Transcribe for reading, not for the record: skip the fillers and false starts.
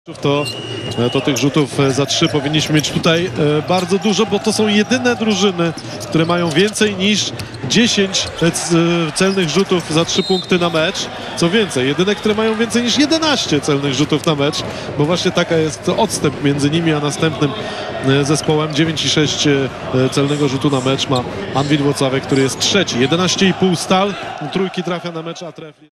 To tych rzutów za 3 powinniśmy mieć tutaj bardzo dużo, bo to są jedyne drużyny, które mają więcej niż 10 celnych rzutów za 3 punkty na mecz. Co więcej, jedyne, które mają więcej niż 11 celnych rzutów na mecz, bo właśnie taka jest odstęp między nimi a następnym zespołem. 9,6 celnego rzutu na mecz ma Anwil Włocławek, który jest trzeci. 11,5 Stal, trójki trafia na mecz, a trefli.